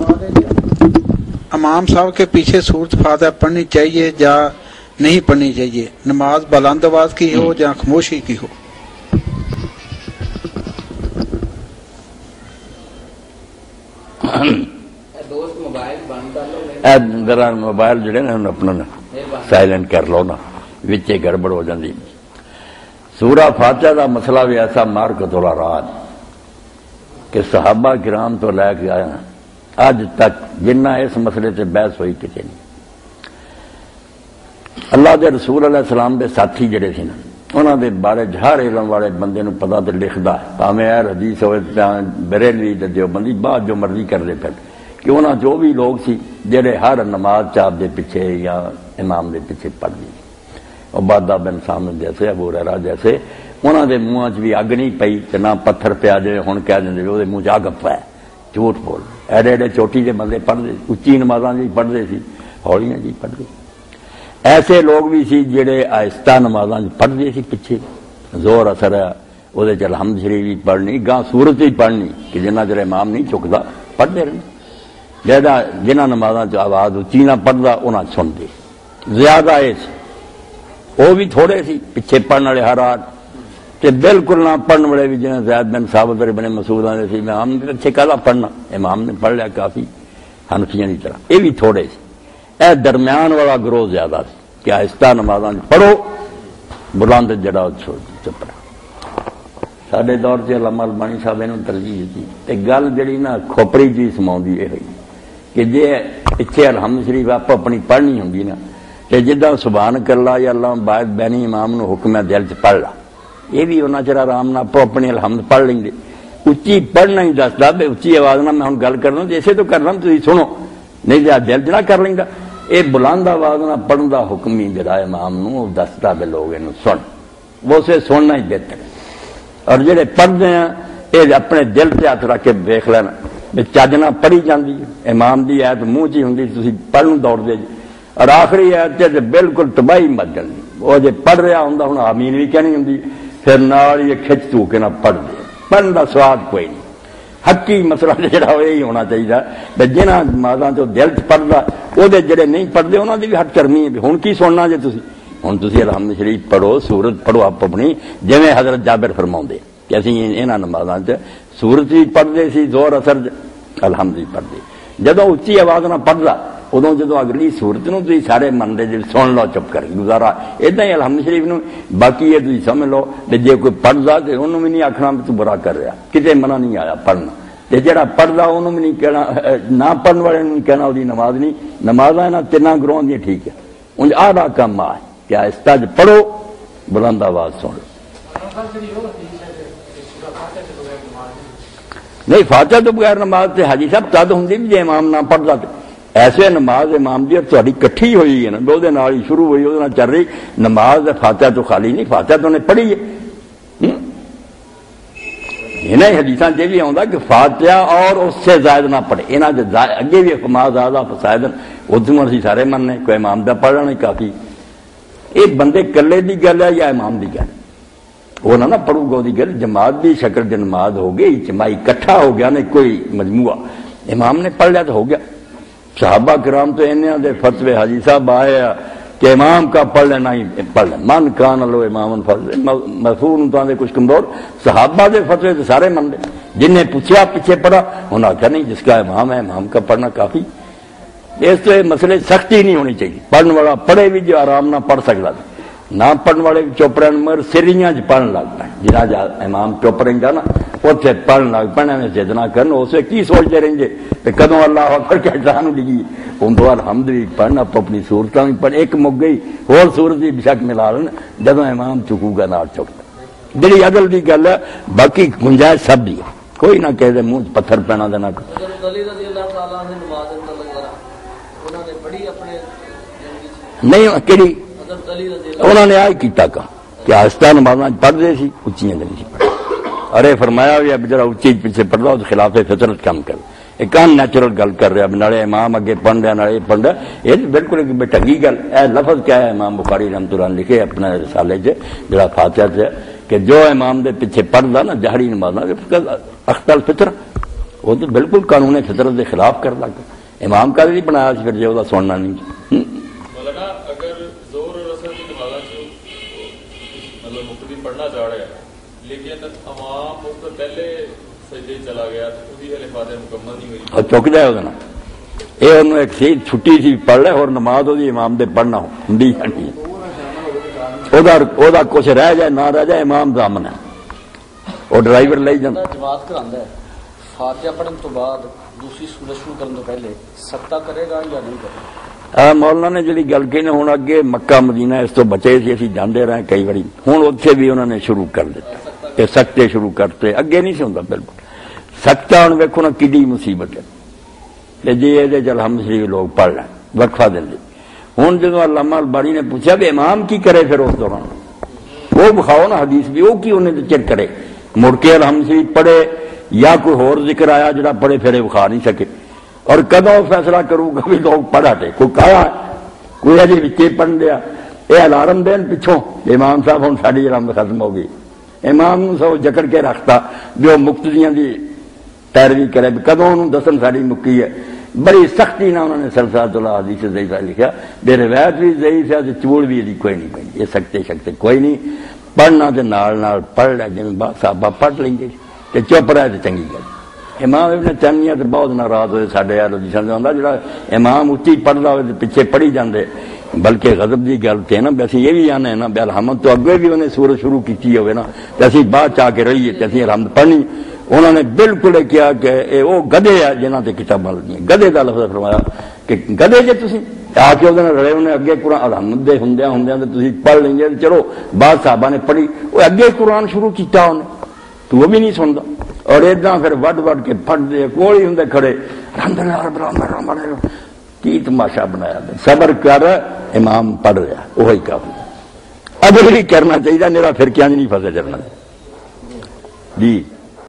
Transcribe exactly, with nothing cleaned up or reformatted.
امام صاحب کے پیچھے سورت فاتحہ پڑھنی چاہیے یا نہیں پڑھنی چاہیے؟ نماز بلند آواز کی ہو یا خاموشی کی ہو؟ ذرا موبائل جڑے نا اپنا سائلنٹ کر لو نا، وچے گڑبڑ ہو جاندی۔ سورہ فاتحہ دا مسئلہ بھی ایسا مار کو تولا راج کہ صحابہ کرام تو لے کے آیا اج تک جنہ اس مسئلے سے بحث ہوئی کسی نہیں۔ اللہ دے رسول علیہ السلام دے ساتھی جڑے سی نا، انہوں دے بارے ہر علم والے بندے نو پتا تے لکھدا ہے، پاویں اہل حدیث ہوئے بریلوی تے دیوبندی بعد جو مرضی کر دے پھر، کہ انہاں جو بھی لوگ سی جڑے ہر نماز چاپ دے پیچھے یا امام دے پیچھے پڑھ دی، عبادہ بن سامد جیسے، ابو ہریرہ جیسے، انہاں دے منہ وچ بھی اگ نہیں پئی تے نہ پتھر پیا جے ہن کہہ دیندے او دے منہ چ اگ پیا، جھوٹ بول۔ ایڈے ایڈے چوٹی دے بندے پڑھدے، اچھی نمازاں جی پڑھدے سی، ہولیاں جی پڑھدے۔ ایسے لوگ بھی سی جڑے آہستہ نمازاں پڑھدے سی پیچھے، زور اثر ہے او دے چ الحمد شریف بھی پڑھنی، گاں سورت ہی پڑھنی کہ جنہ چر امام نہیں چکدا پڑھدے رہنا، جہاں جنہ نمازاں چ آواز اچھی نہ پڑھدا انہاں سندے زیادہ اے سی، وہ بھی تھوڑے سی پیچھے پڑھنے والے ہر آٹھ تے بالکل نہ پڑھنے والے بھی جنہیں زید بن ثابت بن مسعود آندے سی امام نے اچھے کہدا پڑھنا، امام نے پڑھ لیا کافی، حنفیاں کی طرح۔ یہ بھی تھوڑے سی، اے درمیان والا گروہ زیادہ سی کہ آہستہ نمازاں پڑھو، بلند جڑا چپ رہا۔ ساڈے دور سے علامہ البانی صاحب نے ترجیح دیتی تے گل جڑی نا کھوپڑی جی سماؤندی یہ ہوئی کہ جے اتنے الحمد شریف آپ اپنی پڑھنی ہوندی نا تے جداں سبحانک اللہ یا اللہ باعث بینی امام نو حکم ہے دل چ پڑھ لا، یہ بھی انہاں چر آرام نہ آپ اپنی الحمد پڑھ لیں گے۔ اچھی پڑھنا ہی دستا بے اچھی آواز نہ میں ہوں گل کرنا جیسے تو کرنا تھی سنو، نہیں جا دل چ نہ کر لیں گا۔ یہ بلند آواز نہ پڑھن دا حکم ہی جڑا امام نو دستا بے لوگ یہ سن، وہ اسے سننا ہی بہتر ہے۔ اور جڑے پڑھتے ہیں یہ اپنے دل سے ہاتھ رکھ کے دیکھ لینا چجنا پڑھی جاتی ہے، امام دی آیت منہ چ ہوں تھی پڑھن دوڑ دے جی، اور آخری آیت سے بالکل تباہی مچ جاتی، وہ جی پڑھ رہا ہوں ہوں آمین بھی کہنی ہوں پھر نال یہ کھچ تو کے نہ پڑھ دے، پڑھن کا سواد کوئی نہیں۔ حقی مسئلہ جڑا یہی ہونا چاہیے بھائی جنہ نمازاں چ دل چ پڑھتا وہ جڑے نہیں پڑھتے انہوں کی بھی ہٹ کرنی ہے۔ ہوں کی سننا جی تھی ہوں تھی الحمد شریف پڑھو، سورت پڑھو آپ اپنی، جویں حضرت جابر فرماؤں کہ اسی انہاں نمازاں چ سورت بھی پڑھتے سی، زور اثر الحمد بھی پڑھتے، جدوں اچھی آواز نہ پڑھتا ادوں جدوں اگلی سورت نو تھی سارے منتے جی سن لو چپ کر گزارا ادا ہی الحمد شریف نو، باقی یہ تھی سمجھ لو کہ جے کوئی پڑھتا تو انہوں بھی نہیں آخنا تو برا کر رہا، کتنے منع نہیں آیا پڑھنا، تے جڑا پڑھتا انہوں بھی نہیں کہنا، نہ پڑھنے والے نہیں کہنا وہ نماز نہیں، نماز یہاں تینوں گروہ دیا ٹھیک ہے۔ انج آدھا کام آ کہ آہستہ پڑھو، بلند آواز سن لو۔ نہیں فاتحہ تو بغیر نماز تے حاجی صاحب تد ہوں بھی جی امام نہ پڑھتا تو ایسے نماز امام دی تہاڈی کٹھی ہوئی ہے نا، وہ ہی شروع ہوئی وہ چل رہی نماز فاتحہ تو خالی نہیں، فاتحہ تو انہیں پڑھی ہے۔ انہیں حدیثاں یہ بھی آتا کہ فاتحہ اور اس سے زائد نہ پڑھے، یہاں اگے بھی فما زادہ فسائدن ادھر اسی سارے مننے کوئی امام دا پڑھ لینا کافی۔ یہ بندے کلے دی گل ہے یا امام دی گل؟ وہ نہ پڑھو گا دی گل، جماعت دی شکل دی نماز ہو گئی، اجتماعی اکٹھا ہو گیا نہیں کوئی مجموعہ، امام نے پڑھ لیا تو ہو گیا۔ صحابہ کرام تو انہوں دے فتوے حاجی صاحب آئے کہ امام کا پڑھ لینا ہی پڑھ لیں، من کان لو امام مفہوم تو دے کچھ کمزور، صحابہ دے فتوے تو سارے من لے، جن نے پوچھا پیچھے پڑھا انہوں نے آخیا نہیں جس کا امام ہے امام کا پڑھنا کافی۔ اس سے مسئلے سختی نہیں ہونی چاہیے، پڑھنے والا پڑھے بھی جو آرام نہ پڑھ سکتا، نہ پڑھنے والے چپ رہن مگر سریاں چ پڑھن لگ پائے، جہاں جا امام چپ رہیں گا نا اتنے پڑھن لگ پڑنے میں جد نہ کرن، اسے کی سوچتے رہیں گے کہ کدوں اللہ اکبر کے جان ڈگی ہوں تو الحمد بھی پڑھنا اپنی صورتیں بھی پڑھ، ایک مک گئی اور صورت بھی بشک ملا لین جدوں امام چکو گا نہ چکتا، جڑی عدل کی گل ہے، باقی گنجائش سب دی ہے، کوئی نہ کہہ دے منہ پتھر پینا دینا۔ نہیں کہڑی انہوں نے آئی کیتا کام کہ آہستہ نمازاں پڑھتے سی، اچیاں نہیں سی پڑھتے، ارے فرمایا بھی اب جرا اچھی پیچھے پڑھ رہا تو خلاف فطرت کام کر، ایک ان نیچرل گل کر رہا، نالے امام اگے پڑھ رہا نالے پڑھ رہا، یہ بالکل ایک ٹنگی گل ہے۔ لفظ کیا ہے امام بخاری رحمۃ اللہ لکھے اپنے رسالے چ جڑا فاتحہ سے کہ جو امام دے پیچھے پڑھدا نا جہری نمازاں اختل فطر وہ تو بالکل قانون فطرت کے خلاف کر لگ امام کا نہیں بنایا پھر جی وہ سننا نہیں مولانا اگر زور اور اثر کی نماز مطلب مقتدی پڑھنا چاہ رہا ہے لیکن امام اس سے پہلے سجدے چلا گیا تو وہی ہلے فاتحہ مکمل نہیں ہوئی اور چک جائے وہ یہ انہوں ایک سی چھٹی سی پڑھ لے اور نماز وہ امام دے پڑھنا ہوں جانی وہ کچھ رہ جائے نہ رہ جائے امام ضامن ہے وہ ڈرائیور لے جانا جماعت کرانا ہے فاتحہ پڑھن تو بعد دوسری سورت شروع کرنے تو پہلے سکتہ کرے گا یا نہیں کرے گا مولانا نے جی گل کی ہوں اگے مکہ مدینہ اس تو بچے سی اسی جانے رہے کئی باری ہوں اتنے بھی انہوں نے شروع کر دیتے کہ سکتے شروع کرتے اگے نہیں سی ہوں بالکل سکتا ہوں ویکو نا کڈی مصیبت ہے جی یہ چل ہم شریف لوگ پڑھ لیں وقفہ دیں ہوں جب علامہ البانی نے پوچھا کہ امام کی کرے پھر اس دوران وہ بخاؤ نا حدیث بھی وہ کی انہیں چر کرے مڑ کے الحمد شریف پڑھے یا کوئی ہور ذکر آیا جڑا پڑھے پھر بخا نہیں سکے اور کدوں فیصلہ کروں گا بھی لوگ پڑھ ہٹے کوئی کہا کوئی اجے بچے پڑھ دیا یہ الارم دین پچھوں امام صاحب ہوں ساری علامت ختم ہو گئی امام سو جکڑ کے رکھتا جو مقتدیاں دی پیروی کرے کدوں انہوں دسن ساری مکی ہے بڑی سختی نہ انہوں نے سلسلۃ الاحادیث ضعیفہ لکھا بے روایت بھی ضعیف ہے چوڑ بھی یہ کوئی نہیں پی یہ سکتے شکتے کوئی نہیں پڑھنا تو نال نال پڑھ لے جی صحابہ پڑھ لیں گے کہ چپ رہے تو چنگی گل امام ابن تیمیہ تو بہت ناراض ہوئے ساڈے یار آتا جڑا امام اچھی پڑھتا ہوئے تو پیچھے پڑھی جاندے بلکہ غضب کی گل تھے نا ویسے یہ بھی آنے نا بے الحمد تو اگے بھی انہیں سورت شروع کی ہوئے نا تو اسی بعد چاہ کے رہیے تو اسی الحمد پڑھنی انہوں نے بالکل کیا کہ وہ گدے ہے جنہوں سے کتاباں لگی گدے کا لفظ فرمایا کہ گدے جی تھی آ کے وہ رہے انہیں اگے قرآن الحمد دے ہوں ہوں تو تھی پڑھ لیں گے چلو بعد صاحبہ نے پڑھی وہ اگے قرآن شروع کیا انہیں تو وہ بھی نہیں سنتا اور اداں پھر وڈ وڈ کے پڑھ دے کول ہی ہوں کھڑے کی تماشا بنایا صبر کر امام پڑھ رہا وہی کافی اب بھی کرنا چاہیے میرا پھر کیا نہیں پھنسے چلنا جی